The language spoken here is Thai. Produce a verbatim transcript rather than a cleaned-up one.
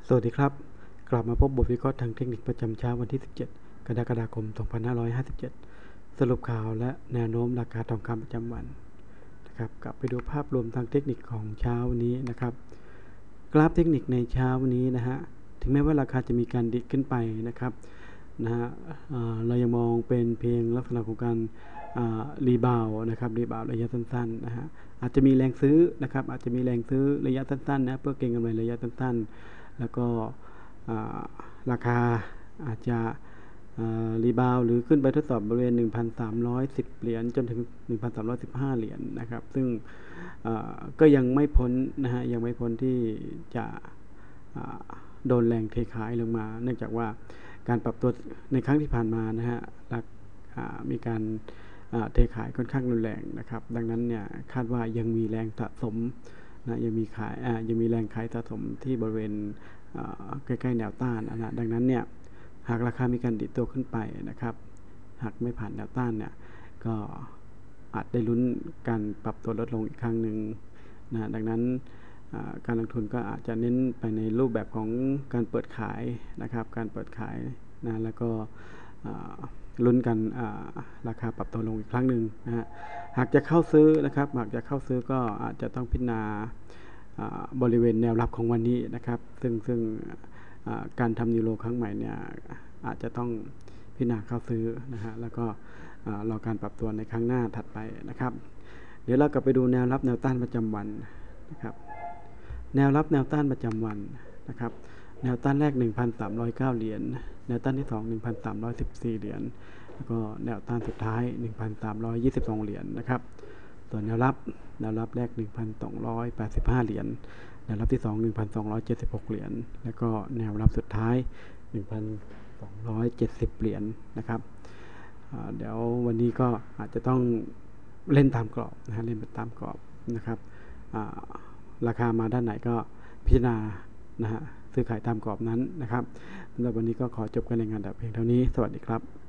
สวัสดีครับกลับมาพบบทวิเคราะห์ทางเทคนิคประจำเช้าวันที่สิบเจ็ดกรกฎาคมสองพันห้าร้อยห้าสิบเจ็ดสรุปข่าวและแนวโน้มราคาทองคำประจำวันนะครับกลับไปดูภาพรวมทางเทคนิคของเช้านี้นะครับกราฟเทคนิคในเช้านี้นะฮะถึงแม้ว่าราคาจะมีการดิดขึ้นไปนะครับนะฮะเรายังมองเป็นเพียงลักษณะของการรีบาวนะครับรีบาวระยะสั้นๆนะฮะอาจจะมีแรงซื้อนะครับอาจจะมีแรงซื้อระยะสั้นๆนะเพื่อเก็งกำไรระยะสั้นๆแล้วก็ราคาอาจจะรีบาวหรือขึ้นไปทดสอบบริเวณ หนึ่งพันสามร้อยสิบ เหรียญจนถึง หนึ่งพันสามร้อยสิบห้า เหรียญ นะครับซึ่งก็ยังไม่พ้นนะฮะยังไม่พ้นที่จะโดนแรงเทขายลงมาเนื่องจากว่าการปรับตัวในครั้งที่ผ่านมานะฮะมีการเทขายค่อนข้างรุนแรงนะครับดังนั้นเนี่ยคาดว่ายังมีแรงสะสมนะยังมีขายยังมีแรงขายสะสมที่บริเวณใกล้ๆแนวต้านนะดังนั้นเนี่ยหากราคามีการดิดตัวขึ้นไปนะครับหากไม่ผ่านแนวต้านเนี่ยก็อาจได้ลุ้นการปรับตัวลดลงอีกครั้งหนึ่งนะดังนั้นการลงทุนก็อาจจะเน้นไปในรูปแบบของการเปิดขายนะครับการเปิดขายนะแล้วก็ลุ้นกันราคาปรับตัวลงอีกครั้งหนึ่งนะฮะหากจะเข้าซื้อนะครับหากจะเข้าซื้อก็อาจจะต้องพิจารณาบริเวณแนวรับของวันนี้นะครับซึ่งซึ่งการทำนิวโรครั้งใหม่เนี่ยอาจจะต้องพิจารณาเข้าซื้อนะฮะแล้วก็รอการปรับตัวในครั้งหน้าถัดไปนะครับเดี๋ยวเรากลับไปดูแนวรับแนวต้านประจำวันนะครับแนวรับแนวต้านประจำวันนะครับแนวต้านแรก หนึ่งพันสามร้อยเก้า เหรียญแนวต้านที่สอง หนึ่งพันสามร้อยสิบสี่ เหรียญแล้วก็แนวต้านสุดท้าย หนึ่งพันสามร้อยยี่สิบสอง เหรียญนะครับส่วนแนวรับแนวรับแรก หนึ่งพันสองร้อยแปดสิบห้า เหรียญแนวรับที่สอง หนึ่งพันสองร้อยเจ็ดสิบหก เหรียญแล้วก็แนวรับสุดท้าย หนึ่งพันสองร้อยเจ็ดสิบ เหรียญนะครับเดี๋ยววันนี้ก็อาจจะต้องเล่นตามกรอบนะฮะเล่นไปตามกรอบนะครับราคามาด้านไหนก็พิจารณานะฮะซื้อขายตามกรอบนั้นนะครับสำหรับวันนี้ก็ขอจบการรายงานแต่เพียงเท่านี้สวัสดีครับ